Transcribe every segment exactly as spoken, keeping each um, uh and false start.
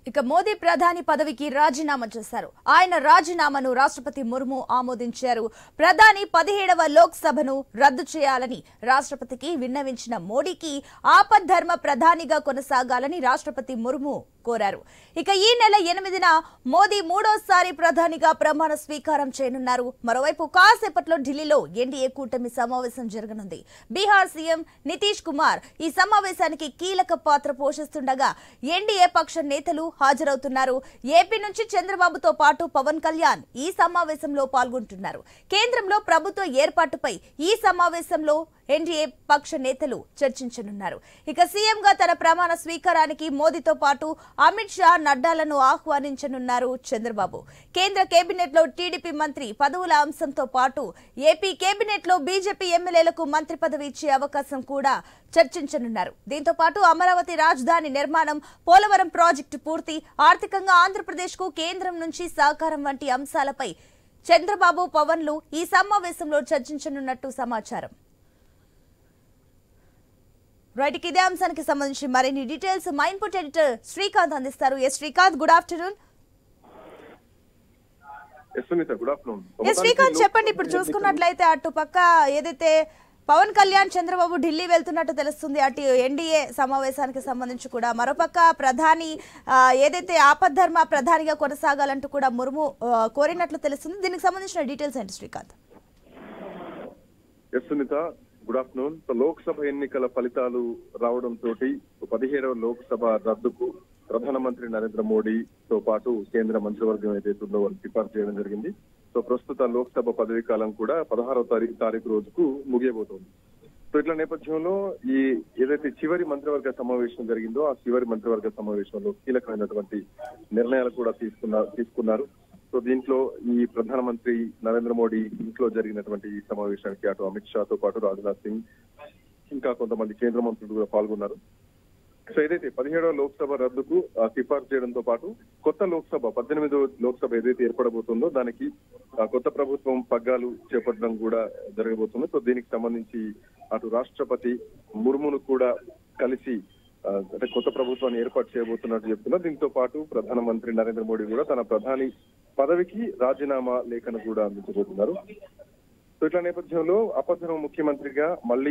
ఇక మోదీ ప్రధాని పదవికి రాజీనామా చేశారు. ఆయన రాజీనామాను రాష్ట్రపతి ముర్ము ఆమోదించారు. ప్రధాని పదిహేడవ లోక్సభను రద్దు చేయాలని రాష్ట్రపతికి విన్నవించిన మోడీకి ఆపద్ధర్మ ప్రధానిగా కొనసాగాలని రాష్ట్రపతి ముర్ము కోరారు. ఇక ఈ నెల ఎనిమిదిన మోదీ మూడోసారి ప్రధానిగా ప్రమాణ స్వీకారం చేయనున్నారు. మరోవైపు కాసేపట్లో ఢిల్లీలో ఎన్డీఏ కూటమి సమావేశం జరగనుంది. బీహార్ సీఎం నితీష్ కుమార్ ఈ సమావేశానికి కీలక పాత్ర పోషిస్తుండగా ఎన్డీఏ పక్ష నేతలు హాజరవుతున్నారు. ఏపీ నుంచి చంద్రబాబుతో పాటు పవన్ కళ్యాణ్ ఈ సమావేశంలో పాల్గొంటున్నారు. కేంద్రంలో ప్రభుత్వ ఏర్పాటుపై ఈ సమావేశంలో ఎన్డీఏ పక్ష నేతలు చర్చించనున్నారు. ఇక సీఎంగా తన ప్రమాణ స్వీకారానికి మోదీతో పాటు అమిత్ షా, నడ్డాలను ఆహ్వానించనున్నారు చంద్రబాబు. కేంద్ర కేబినెట్ లో టీడీపీ మంత్రి పదవుల అంశంతో పాటు ఏపీ కేబినెట్ లో బీజేపీ ఎమ్మెల్యేలకు మంత్రి పదవి ఇచ్చే అవకాశం కూడా చర్చించనున్నారు. దీంతో పాటు అమరావతి రాజధాని నిర్మాణం, పోలవరం ప్రాజెక్టు పూర్తి, ఆర్థికంగా ఆంధ్రప్రదేశ్ కు కేంద్రం నుంచి సహకారం వంటి అంశాలపై చంద్రబాబు, పవన్లు ఈ సమావేశంలో చర్చించనున్నట్టు సమాచారం. రైట్, ఇదే అంశానికి సంబంధించి మరిన్ని డీటెయిల్స్ మా ఇన్పుట్ ఎడిటర్ శ్రీకాంత్ అందిస్తారు. Yes Srikanth, good afternoon. Srikanth చెప్పండి, ఇప్పుడు చూసుకున్నట్లయితే అటు పక్క ఏదైతే పవన్ కళ్యాణ్, చంద్రబాబు ఢిల్లీ వెళ్తున్నట్టు తెలుస్తుంది. అటు ఎన్డీఏ సమావేశానికి సంబంధించి కూడా మరోపక్క ప్రధాని ఏదైతే ఆపద్ధర్మ ప్రధానిగా కొనసాగాలంటూ కూడా ముర్ము కోరినట్లు తెలుస్తుంది. దీనికి సంబంధించిన డీటెయిల్స్ ఏంటి శ్రీకాంత్? Good afternoon. లోక్సభ ఎన్నికల ఫలితాలు రావడంతో పదిహేడవ లోక్సభ రద్దుకు ప్రధానమంత్రి నరేంద్ర మోడీతో పాటు కేంద్ర మంత్రివర్గం ఏదైతుందో వాళ్ళు సిఫార్సు చేయడం జరిగింది. సో ప్రస్తుత లోక్సభ పదవీ కాలం కూడా పదహారవ తారీఖు తారీఖు రోజుకు ముగియబోతోంది. సో ఇట్లా నేపథ్యంలో ఈ ఏదైతే చివరి మంత్రివర్గ సమావేశం జరిగిందో ఆ చివరి మంత్రివర్గ సమావేశంలో కీలకమైనటువంటి నిర్ణయాలు కూడా తీసుకున్న తీసుకున్నారు సో దీంట్లో ఈ ప్రధానమంత్రి నరేంద్ర మోడీ ఇంట్లో జరిగినటువంటి ఈ సమావేశానికి అటు అమిత్ షాతో పాటు రాజ్నాథ్ సింగ్, ఇంకా కొంతమంది కేంద్ర మంత్రులు కూడా పాల్గొన్నారు. సో ఏదైతే పదిహేడవ లోక్సభ రద్దుకు సిఫార్సు చేయడంతో పాటు కొత్త లోక్సభ పద్దెనిమిదవ లోక్సభ ఏదైతే ఏర్పడబోతుందో దానికి కొత్త ప్రభుత్వం పగ్గాలు చేపట్టడం కూడా జరగబోతుంది. సో దీనికి సంబంధించి అటు రాష్ట్రపతి ముర్మును కూడా కలిసి అంటే కొత్త ప్రభుత్వాన్ని ఏర్పాటు చేయబోతున్నట్టు చెప్తున్నారు. దీంతో పాటు ప్రధానమంత్రి నరేంద్ర మోడీ కూడా తన ప్రధాని పదవికి రాజీనామా లేఖను కూడా అందించబోతున్నారు. సో ఇట్లా నేపథ్యంలో అపద్ధర్మ ముఖ్యమంత్రిగా మళ్ళీ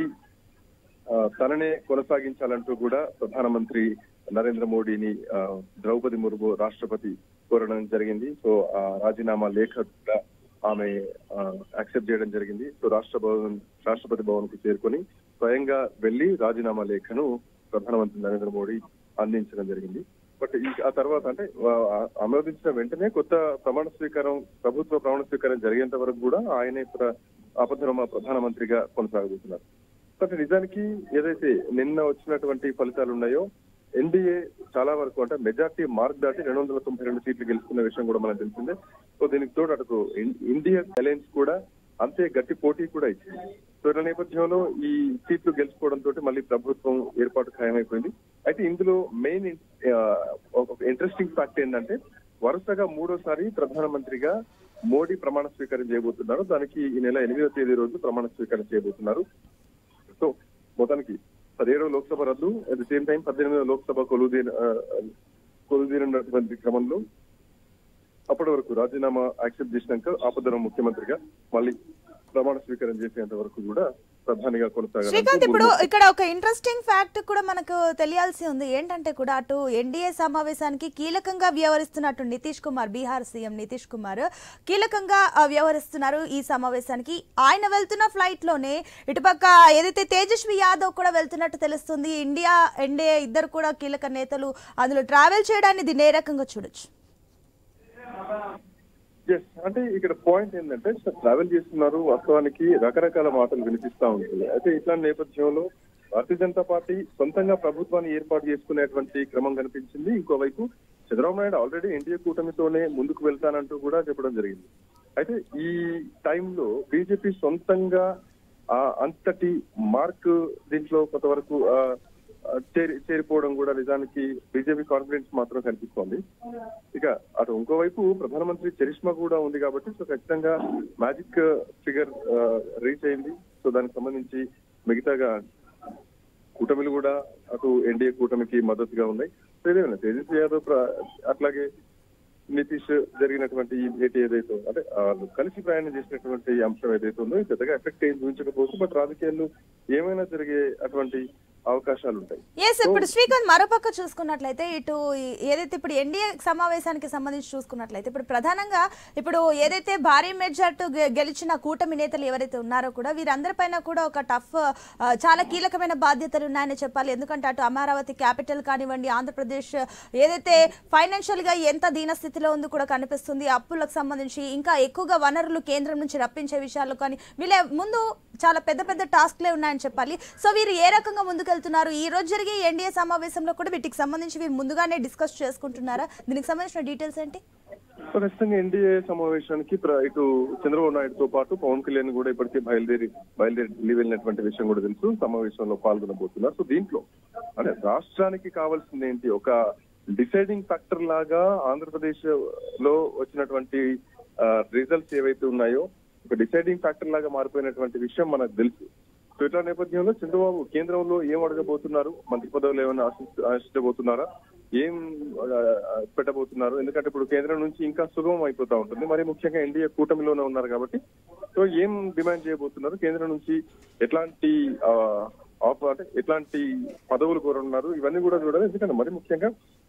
తననే కొనసాగించాలంటూ కూడా ప్రధానమంత్రి నరేంద్ర మోడీని ద్రౌపది ముర్ము రాష్ట్రపతి కోరడం జరిగింది. సో ఆ రాజీనామా లేఖ కూడా ఆమె యాక్సెప్ట్ చేయడం జరిగింది. సో రాష్ట్ర భవన్ రాష్ట్రపతి భవన్ కు చేరుకొని స్వయంగా వెళ్లి రాజీనామా లేఖను ప్రధానమంత్రి నరేంద్ర మోడీ అందించడం జరిగింది. బట్ ఈ ఆ తర్వాత అంటే ఆమోదించిన వెంటనే కొత్త ప్రమాణ స్వీకారం ప్రభుత్వ ప్రమాణ స్వీకారం జరిగేంత వరకు కూడా ఆయనే ఆపద్ధర్మ ప్రధానమంత్రిగా కొనసాగబోతున్నారు. బట్ నిజానికి ఏదైతే నిన్న వచ్చినటువంటి ఫలితాలు ఉన్నాయో ఎన్డీఏ చాలా వరకు అంటే మెజార్టీ మార్క్ దాటి రెండు వందల తొంభై రెండు సీట్లు గెలుచుకున్న విషయం కూడా మనకు తెలిసిందే. సో దీనికి తోడు అటు ఇండియా అలయన్స్ కూడా అంతే గట్టి పోటీ కూడా ఇచ్చింది. సో ఈ నేపథ్యంలో ఈ సీట్లు గెలుచుకోవడంతో మళ్ళీ ప్రభుత్వం ఏర్పాటు ఖాయమైపోయింది. అయితే ఇందులో మెయిన్ ఒక ఇంట్రెస్టింగ్ ఫ్యాక్ట్ ఏంటంటే వరుసగా మూడోసారి ప్రధానమంత్రిగా మోడీ ప్రమాణ స్వీకారం చేయబోతున్నారు. దానికి ఈ నెల ఎనిమిదవ తేదీ రోజు ప్రమాణ స్వీకారం చేయబోతున్నారు. సో మొత్తానికి పదిహేడవ లోక్సభ రద్దు, అట్ ది సేమ్ టైం పద్దెనిమిదవ లోక్సభ కొలుదీన కొలుదీనటువంటి క్రమంలో అప్పటి వరకు రాజీనామా యాక్సెప్ట్ చేసినాక ఆపద్ధర్మ ముఖ్యమంత్రిగా మళ్ళీ ప్రమాణ స్వీకారం చేసేంత వరకు కూడా ప్రధానిగా కొనసాగారు. శ్రీకాంత్, ఇప్పుడు ఇక్కడ ఒక ఇంట్రెస్టింగ్ ఫ్యాక్ట్ కూడా మనకు తెలియాల్సి ఉంది. ఏంటంటే కూడా అటు ఎన్డీఏ సమావేశానికి కీలకంగా వ్యవహరిస్తున్నట్టు నితీష్ కుమార్, బీహార్ సీఎం నితీష్ కుమార్ కీలకంగా వ్యవహరిస్తున్నారు ఈ సమావేశానికి. ఆయన వెళ్తున్న ఫ్లైట్ లోనే ఇటుపక్క ఏదైతే తేజస్వి యాదవ్ కూడా వెళ్తున్నట్టు తెలుస్తుంది. ఇండియా ఎన్డీఏ ఇద్దరు కూడా కీలక నేతలు అందులో ట్రావెల్ చేయడాన్ని దీన్ని ఏ రకంగా చూడొచ్చు? ఎస్, అంటే ఇక్కడ పాయింట్ ఏంటంటే ట్రావెల్ చేస్తున్నారు, వాస్తవానికి రకరకాల మాటలు వినిపిస్తా ఉంటుంది. అయితే ఇట్లాంటి నేపథ్యంలో భారతీయ జనతా పార్టీ సొంతంగా ప్రభుత్వాన్ని ఏర్పాటు చేసుకునేటువంటి క్రమం కనిపించింది. ఇంకోవైపు చంద్రబాబు నాయుడు ఆల్రెడీ ఎన్డీఏ కూటమితోనే ముందుకు వెళ్తానంటూ కూడా చెప్పడం జరిగింది. అయితే ఈ టైంలో బీజేపీ సొంతంగా ఆ అంతటి మార్క్ దీంట్లో కొంతవరకు చేరి చేరిపోవడం కూడా నిజానికి బీజేపీ కాన్ఫిడెన్స్ మాత్రం కనిపిస్తోంది. ఇక అటు ఇంకోవైపు ప్రధానమంత్రి చరిష్మా కూడా ఉంది కాబట్టి సో ఖచ్చితంగా మ్యాజిక్ ఫిగర్ రీచ్ అయింది. సో దానికి సంబంధించి మిగతాగా కూటమిలు కూడా అటు ఎన్డీఏ కూటమికి మద్దతుగా ఉన్నాయి. ఏదేమైనా తేజస్వి యాదవ్ అట్లాగే నితీష్ జరిగినటువంటి ఈ భేటీ ఏదైతే అంటే వాళ్ళు కలిసి ప్రయాణం చేసినటువంటి అంశం ఏదైతే ఉందో పెద్దగా ఎఫెక్ట్ ఏం చూపించకపోవచ్చు. బట్ రాజకీయాల్లో ఏమైనా జరిగే అటువంటి అవకాశాలు ఉంటాయి. ఎస్, ఇప్పుడు శ్రీకాంత్ మరోపక్క చూసుకున్నట్లయితే ఇటు ఏదైతే ఇప్పుడు ఎన్డీఏ సమావేశానికి సంబంధించి చూసుకున్నట్లయితే ఇప్పుడు ప్రధానంగా ఇప్పుడు ఏదైతే భారీ మెజార్టీ గెలిచిన కూటమి నేతలు ఎవరైతే ఉన్నారో కూడా వీరందరిపైన కూడా ఒక టఫ్ చాలా కీలకమైన బాధ్యతలు ఉన్నాయని చెప్పాలి. ఎందుకంటే అటు అమరావతి క్యాపిటల్ కానివ్వండి, ఆంధ్రప్రదేశ్ ఏదైతే ఫైనాన్షియల్ గా ఎంత దీనస్థితిలో ఉందో కూడా కనిపిస్తుంది. అప్పులకు సంబంధించి ఇంకా ఎక్కువగా వనరులు కేంద్రం నుంచి రప్పించే విషయాలు కానీ వీళ్ళ ముందు చాలా పెద్ద పెద్ద టాస్క్లే ఉన్నాయని చెప్పాలి. సో వీరు ఏ రకంగా ముందుకెళ్తున్నారు? ఈ రోజు జరిగే ఎన్డీఏ సమావేశంలో కూడా వీటికి సంబంధించి వీరు ముందుగానే డిస్కస్ చేసుకుంటున్నారా? దీనికి సంబంధించిన డీటెయిల్స్ ఏంటి? ఖచ్చితంగా ఎన్డీఏ సమావేశానికి ఇటు చంద్రబాబు నాయుడుతో పాటు పవన్ కళ్యాణ్ కూడా ఇప్పటికే బయలుదేరి బయలుదేరి ఢిల్లీ వెళ్ళినటువంటి విషయం కూడా తెలుసు. సమావేశంలో పాల్గొనబోతున్నారు. సో దీంట్లో అంటే రాష్ట్రానికి కావాల్సింది ఏంటి? ఒక డిసైడింగ్ ఫ్యాక్టర్ లాగా ఆంధ్రప్రదేశ్ లో వచ్చినటువంటి రిజల్ట్స్ ఏవైతే ఉన్నాయో ఒక డిసైడింగ్ ఫ్యాక్టర్ లాగా మారిపోయినటువంటి విషయం మనకు తెలుసు. సో ఇట్లా నేపథ్యంలో చంద్రబాబు కేంద్రంలో ఏం అడగబోతున్నారు? మంత్రి పదవులు ఏమైనా ఆశించబోతున్నారా? ఏం పెట్టబోతున్నారు? ఎందుకంటే ఇప్పుడు కేంద్రం నుంచి ఇంకా సుగమం అయిపోతా ఉంటుంది. మరి ముఖ్యంగా ఎన్డీఏ కూటమిలోనే ఉన్నారు కాబట్టి సో ఏం డిమాండ్ చేయబోతున్నారు? కేంద్రం నుంచి ఎట్లాంటి ఆఫర్ అంటే ఎట్లాంటి పదవులు కోరుతున్నారు? ఇవన్నీ కూడా చూడాలి. ఎందుకంటే మరి ముఖ్యంగా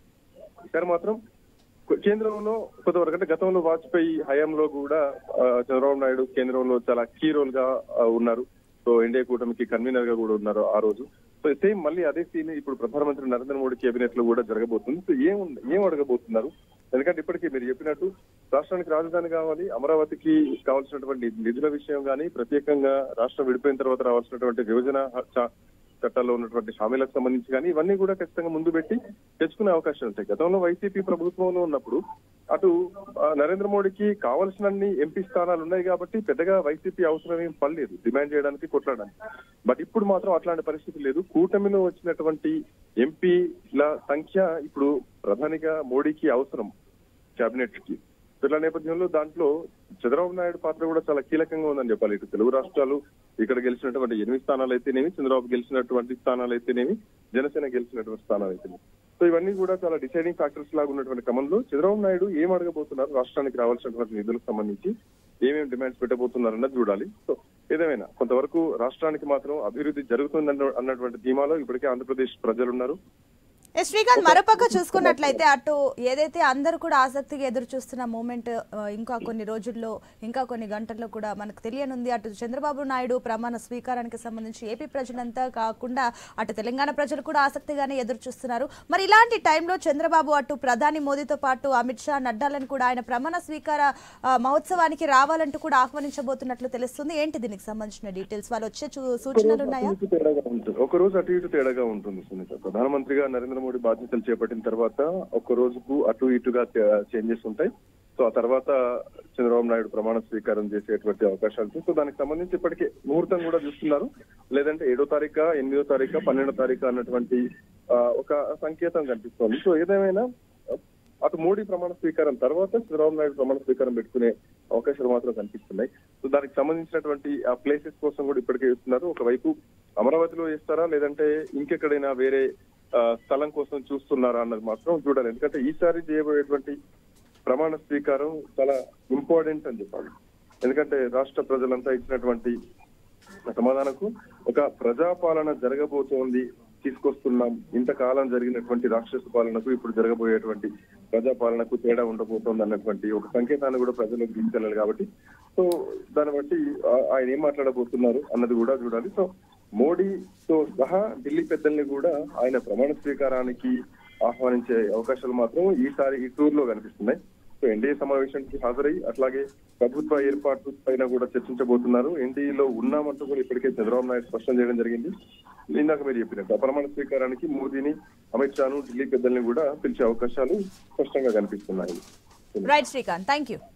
ఇక్కడ మాత్రం కేంద్రంలో కొంతవరకు అంటే గతంలో వాజ్పేయి హయాంలో కూడా చంద్రబాబు నాయుడు కేంద్రంలో చాలా కీ రోల్ గా ఉన్నారు. సో ఎన్డీఏ కూటమికి కన్వీనర్ గా కూడా ఉన్నారు ఆ రోజు. సో సేమ్ మళ్ళీ అదే సీన్ ఇప్పుడు ప్రధానమంత్రి నరేంద్ర మోడీ కేబినెట్ లో కూడా జరగబోతుంది. సో ఏం ఏం అడగబోతున్నారు? ఎందుకంటే ఇప్పటికీ మీరు చెప్పినట్టు రాష్ట్రానికి రాజధాని కావాలి, అమరావతికి కావాల్సినటువంటి నిధుల విషయం కానీ, ప్రత్యేకంగా రాష్ట్రం విడిపోయిన తర్వాత రావాల్సినటువంటి విభజన చట్టాల్లో ఉన్నటువంటి హామీలకు సంబంధించి కానీ ఇవన్నీ కూడా ఖచ్చితంగా ముందు పెట్టి తెచ్చుకునే అవకాశాలు ఉంటాయి. గతంలో వైసీపీ ప్రభుత్వంలో ఉన్నప్పుడు అటు నరేంద్ర మోడీకి కావాల్సినన్ని ఎంపీ స్థానాలు ఉన్నాయి కాబట్టి పెద్దగా వైసీపీ అవసరం ఏం పడలేదు డిమాండ్ చేయడానికి, కొట్లాడడానికి. బట్ ఇప్పుడు మాత్రం అట్లాంటి పరిస్థితి లేదు. కూటమిలో వచ్చినటువంటి ఎంపీల సంఖ్య ఇప్పుడు ప్రధానిగా మోడీకి అవసరం కేబినెట్ కి. ఇట్లా నేపథ్యంలో దాంట్లో చంద్రబాబు నాయుడు పాత్ర కూడా చాలా కీలకంగా ఉందని చెప్పాలి. ఇటు తెలుగు రాష్ట్రాలు ఇక్కడ గెలిచినటువంటి ఎనిమిది స్థానాలు అయితేనేమి, చంద్రబాబు గెలిచినటువంటి స్థానాలు అయితేనేమి, జనసేన గెలిచినటువంటి స్థానాలు అయితేనేమి. సో ఇవన్నీ కూడా చాలా డిసైడింగ్ ఫ్యాక్టర్స్ లాగా ఉన్నటువంటి క్రమంలో చంద్రబాబు నాయుడు ఏం అడగబోతున్నారు, రాష్ట్రానికి రావాల్సినటువంటి నిధులకు సంబంధించి ఏమేమి డిమాండ్స్ పెట్టబోతున్నారు అన్నది చూడాలి. సో ఏదేమైనా కొంతవరకు రాష్ట్రానికి మాత్రం అభివృద్ధి జరుగుతుందన్న అన్నటువంటి ధీమాలో ఇప్పటికే ఆంధ్రప్రదేశ్ ప్రజలున్నారు. శ్రీకాంత్ మరోపక్క చూసుకున్నట్లయితే అటు ఏదైతే అందరూ కూడా ఆసక్తిగా ఎదురు చూస్తున్న మూమెంట్ ఇంకా కొన్ని రోజుల్లో ఇంకా కొన్ని గంటల్లో కూడా మనకు తెలియనుంది. అటు చంద్రబాబు నాయుడు ప్రమాణ స్వీకారానికి సంబంధించి ఏపీ ప్రజలంతా కాకుండా అటు తెలంగాణ ప్రజలు కూడా ఆసక్తిగానే ఎదురు చూస్తున్నారు. మరి ఇలాంటి టైంలో చంద్రబాబు అటు ప్రధాని మోదీతో పాటు అమిత్ షా, నడ్డాలను కూడా ఆయన ప్రమాణ స్వీకార మహోత్సవానికి రావాలంటూ కూడా ఆహ్వానించబోతున్నట్లు తెలుస్తుంది. ఏంటి దీనికి సంబంధించిన డీటెయిల్స్? వాళ్ళు వచ్చే సూచనలు ఉన్నాయా? ఒక రోజు అటు ఇటు తేడాగా ఉంటుంది సునీత. ప్రధానమంత్రిగా నరేంద్ర మోడీ బాధ్యతలు చేపట్టిన తర్వాత ఒక్క రోజుకు అటు ఇటుగా చేంజెస్ ఉంటాయి. సో ఆ తర్వాత చంద్రబాబు నాయుడు ప్రమాణ స్వీకారం చేసేటువంటి అవకాశాలు. సో దానికి సంబంధించి ఇప్పటికే ముహూర్తం కూడా చూస్తున్నారు. లేదంటే ఏడో తారీఖు, ఎనిమిదో తారీఖు, పన్నెండో తారీఖు అన్నటువంటి ఒక సంకేతం కనిపిస్తోంది. సో ఏదేమైనా అటు మోడీ ప్రమాణ స్వీకారం తర్వాత చంద్రబాబు నాయుడు ప్రమాణ స్వీకారం పెట్టుకునే అవకాశాలు మాత్రం కనిపిస్తున్నాయి. సో దానికి సంబంధించినటువంటి ఆ ప్లేసెస్ కోసం కూడా ఇప్పటికే ఇస్తున్నారు. ఒకవైపు అమరావతిలో చేస్తారా లేదంటే ఇంకెక్కడైనా వేరే స్థలం కోసం చూస్తున్నారా అన్నది మాత్రం చూడాలి. ఎందుకంటే ఈసారి చేయబోయేటువంటి ప్రమాణ స్వీకారం చాలా ఇంపార్టెంట్ అని చెప్పాలి. ఎందుకంటే రాష్ట్ర ప్రజలంతా ఇచ్చినటువంటి సమాధానకు ఒక ప్రజాపాలన జరగబోతోంది, తీసుకొస్తున్నాం. ఇంతకాలం జరిగినటువంటి రాక్షస పాలనకు ఇప్పుడు జరగబోయేటువంటి ప్రజాపాలనకు తేడా ఉండబోతోంది అన్నటువంటి ఒక సంకేతాన్ని కూడా ప్రజలకు తీసుకెళ్ళాలి. కాబట్టి సో దాన్ని బట్టి ఆయన ఏం మాట్లాడబోతున్నారు అన్నది కూడా చూడాలి. సో మోడీతో సహా ఢిల్లీ పెద్దల్ని కూడా ఆయన ప్రమాణ స్వీకారానికి ఆహ్వానించే అవకాశాలు మాత్రం ఈసారి ఈ టూర్ లో కనిపిస్తున్నాయి. సో ఎన్డీఏ సమావేశానికి హాజరై అట్లాగే ప్రభుత్వ ఏర్పాటు పైన కూడా చర్చించబోతున్నారు. ఎన్డీఏలో ఉన్నామంటూ కూడా ఇప్పటికే చంద్రబాబు నాయుడు స్పష్టం చేయడం జరిగింది. ఇందాక మీరు చెప్పినట్టు ప్రమాణ స్వీకారానికి మోదీని, అమిత్ షాను, ఢిల్లీ పెద్దల్ని కూడా పిలిచే అవకాశాలు స్పష్టంగా కనిపిస్తున్నాయి. Right Srikanth, thank you.